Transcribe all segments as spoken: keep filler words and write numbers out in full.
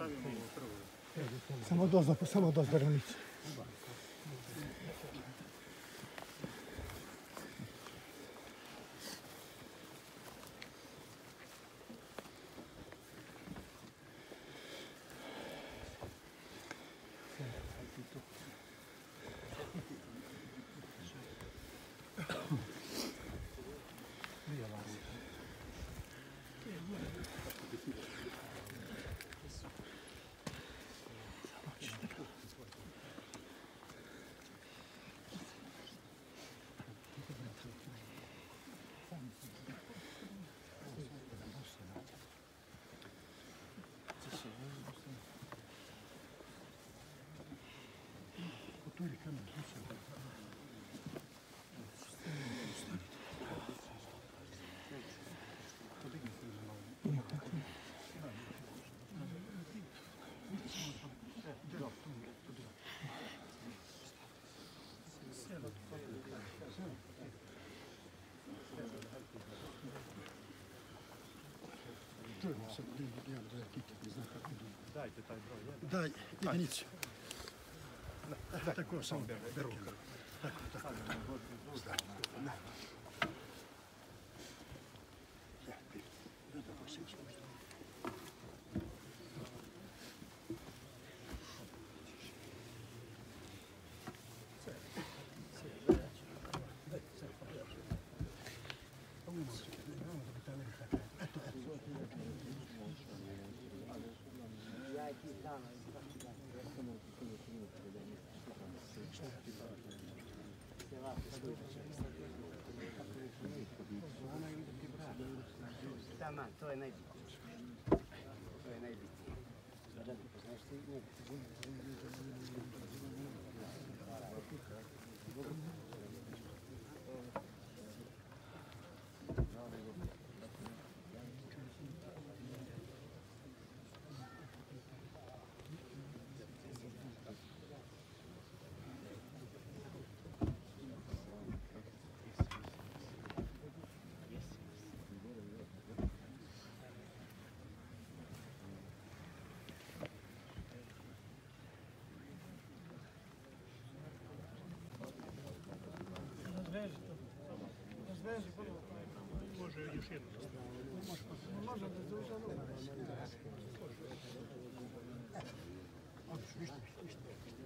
Samo dozda, samo dozda granice. Čujemo se, dajte taj broj. Daj, jedinicu. Tako sam beru. Tako, tako. Taman, to je najbitnije. To je najbitnije. Može još jedno. Može da zauzeo nogu. Ništa, ništa.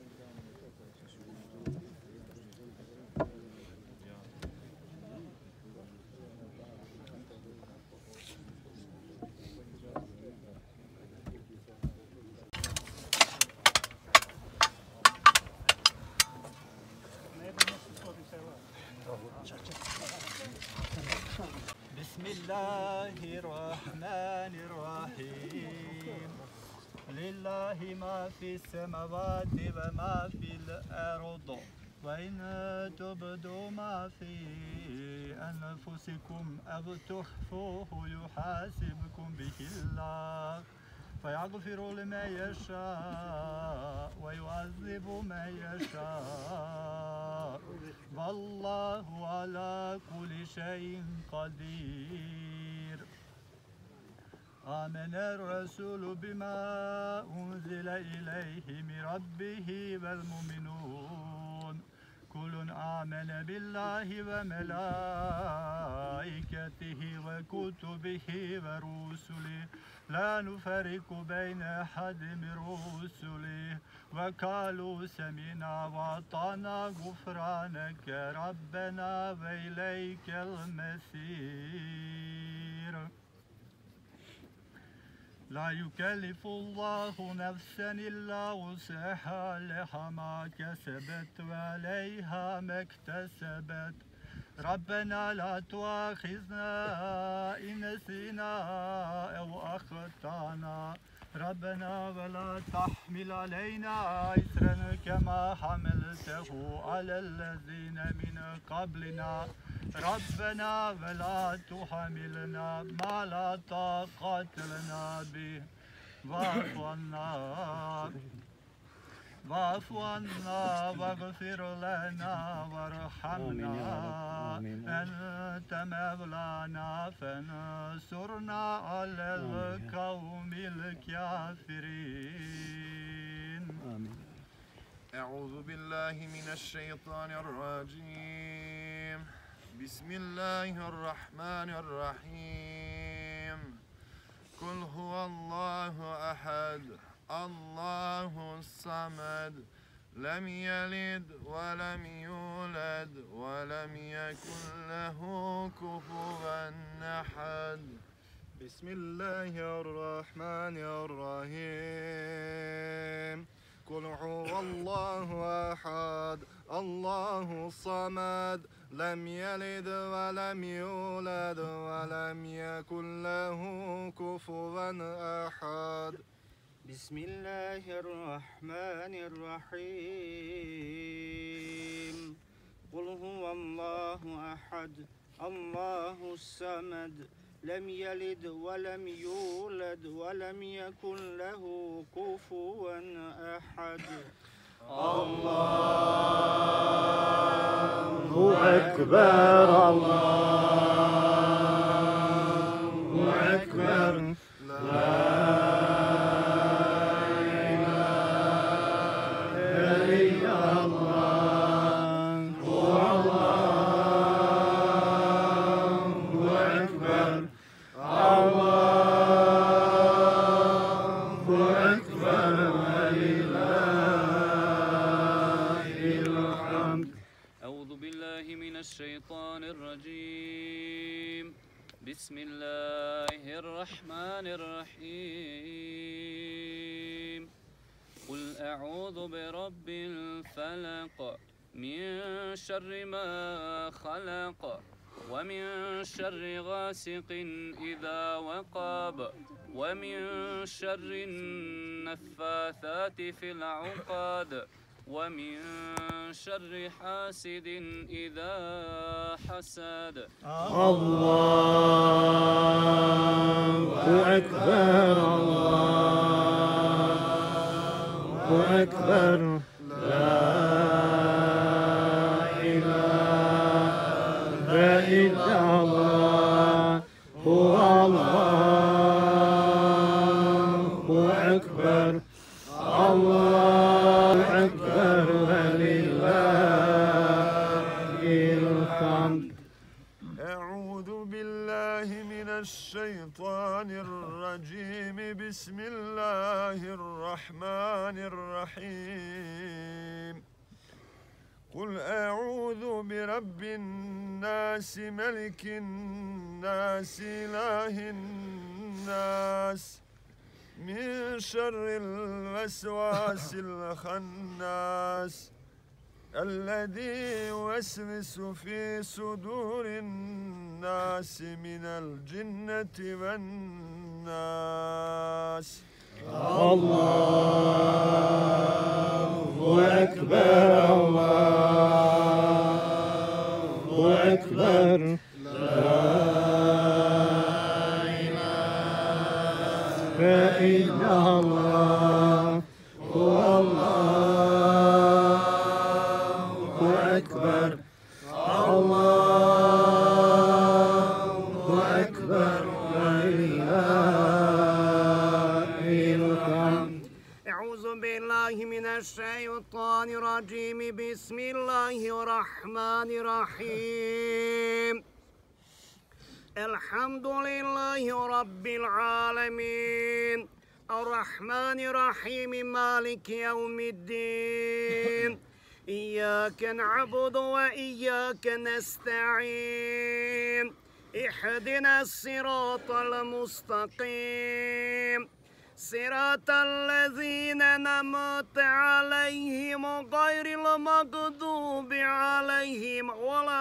بسم الله الرحمن الرحيم لله ما في السماوات وما في الأرض وإن تبدوا ما في أنفسكم أو تخفوه يحاسبكم به الله فيغفر لمن يشاء ويعذب من يشاء والله على كل شيء قدير آمن الرسول بما أنزل إليه من ربه والمؤمنون كل آمن بالله وملائكته وكتبه ورسله لا نفرق بين أحد من رسله وقالوا سمعنا وأطعنا غفرانك ربنا وإليك المصير لا يكلف الله نفسا إلا وسعها لها ما كسبت وعليها ما اكتسبت ربنا لا تؤاخذنا إن نسينا أو أخطأنا ربنا ولا تحمل علينا إثرا كما حملته على الذين من قبلنا ربنا ولا تحملنا ما لا طاقة لنا به واعف عنا واعف عنا واغفر لنا وارحمنا أنت مولانا فانصرنا على القوم الكافرين. أعوذ بالله من الشيطان الرجيم. بسم الله الرحمن الرحيم. قل هو الله أحد الله الصمد لم يلد ولم يولد ولم يكن له كفوا أحد. بسم الله الرحمن الرحيم. قل هو الله أحد الله الصمد لم يلد ولم يولد ولم يكن له كفوا أحد. بسم الله الرحمن الرحيم. قل هو الله أحد الله الصمد لم يلد ولم يولد ولم يكن له كفوا أحد. الله أكبر الله أكبر لا الشيطان الرجيم. بسم الله الرحمن الرحيم. قل أعوذ برب الفلق من شر ما خلق ومن شر غاسق إذا وقب ومن شر النفاثات في العقد ومن شر حاسد إذا حسد. الله أكبر الله أكبر لا إله إلا الله هو الله أكبر الله أكبر ولله الحمد. أعوذ بالله من الشيطان الرجيم. بسم الله الرحمن الرحيم. قل أعوذ برب الناس ملك الناس إله الناس من شر الوسواس الخناس الذي يوسوس في صدور الناس من الجنة والناس. الله أكبر الله أكبر لا إله إلا الله هو الله أكبر الله أكبر ولله الحمد. أعوذ بالله من الشيطان الرجيم. بسم الله الرحمن الرحيم. الحمد لله رب العالمين الرحمن الرحيم مالك يوم الدين. إياك نعبد وإياك نستعين. اهدنا الصراط المستقيم صراط الذين أنعمت عليهم غير المغضوب عليهم ولا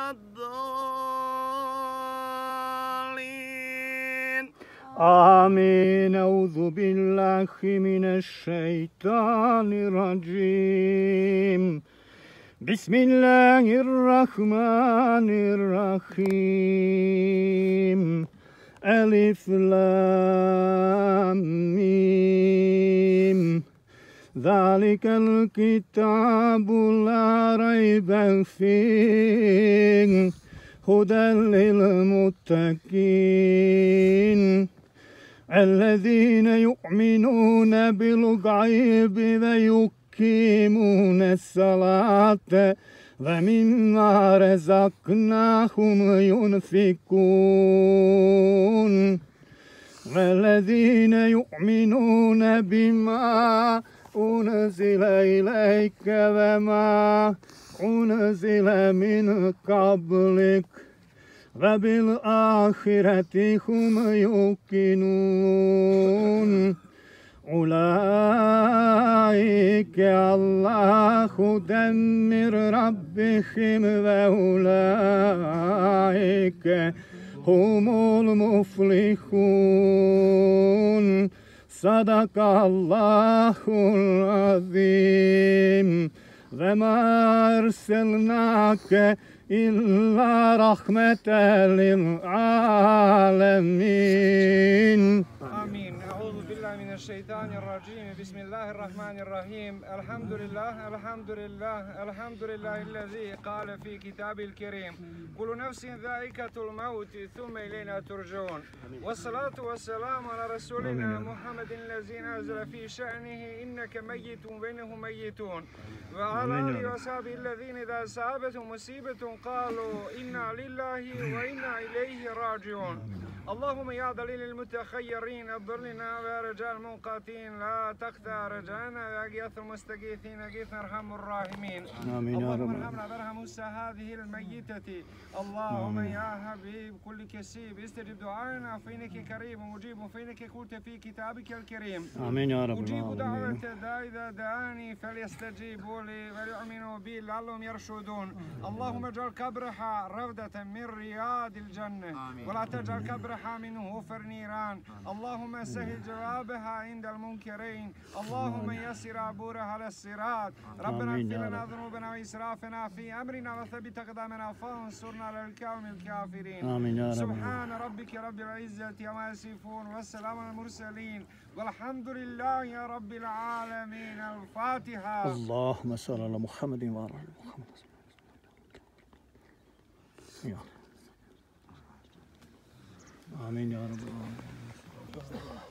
الضالين. آمين. أعوذ بالله من الشيطان الرجيم. بسم الله الرحمن الرحيم. ألف لام ميم ذلك الكتاب لا ريب فيه هدى للمتقين الذين يؤمنون بالغيب ويقيمون الصلاة ومما رزقناهم ينفقون والذين يؤمنون بما أنزل إليك وما أنزل من قبلك وبالآخرة هم يوقنون أولئك على هدى من ربهم وأولئك هم المفلحون صدق الله العظيم وما أرسلناك إلا رحمة للعالمين. آمين. أعوذ بالله من الشيطان الرجيم. بسم الله الرحمن الرحيم. الحمد لله الحمد لله الحمد لله الذي قال في كتابه الكريم كل نفس ذائقة الموت ثم إلينا ترجعون. والصلاة والسلام على رسولنا محمد الذي نزل في شأنه إنك ميت وبينهم ميتون وعلى آله وصحبه الذين إذا أصابتهم مصيبة قالوا إنا لله وإنا إليه راجعون. اللهم يا دليل المتخيرين اضر لنا ويا رجاء المنقاتين لا تقطع رجاءنا ويا غياث المستغيثين اغثنا ارحم الراحمين. اللهم ارحمنا وارحم موسى هذه الميتة. اللهم يا حبيب كل كسيب استجب دعائنا فإنك كريم مجيب فإنك قلت في كتابك الكريم. آمين يا رب أجيب دعوة العالمين. الداعي إذا دعاني فليستجيبوا لي وليؤمنوا بي لعلهم يرشدون. اللهم اجعل قبرها روضة من رياض الجنة ولا تجعل قبرها منه فر نيران. اللهم سهل جوابها عند المنكرين. اللهم يسر عبورها على الصراط. ربنا اغفر لنا ذنوبنا وإسرافنا في أمرنا وثبت أقدامنا فانصرنا على القوم الكافرين. آمين يا رب. سبحان ربك رب العزة عما يصفون والسلام على المرسلين والحمد لله رب العالمين. الفاتحة. اللهم صل على محمد وعلى آل محمد. يا آمين يا رب العالمين.